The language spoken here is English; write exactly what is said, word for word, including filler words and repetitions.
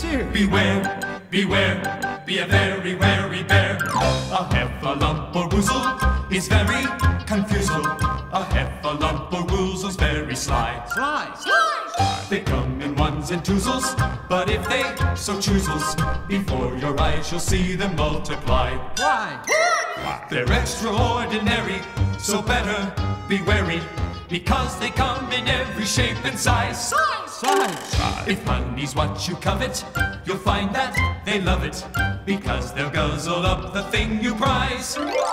dear. Beware, beware, be a very wary bear. A heffalump or woozle is very confusal. A heffalump or woozle's very sly. Sly. Sly. They come in ones and twosles, but if they so choosles, before your eyes you'll see them multiply. Why? They're extraordinary, so better be wary, because they come in every shape and size. Size. Size. If honey's what you covet, you'll find that they love it, because they'll guzzle up the thing you prize.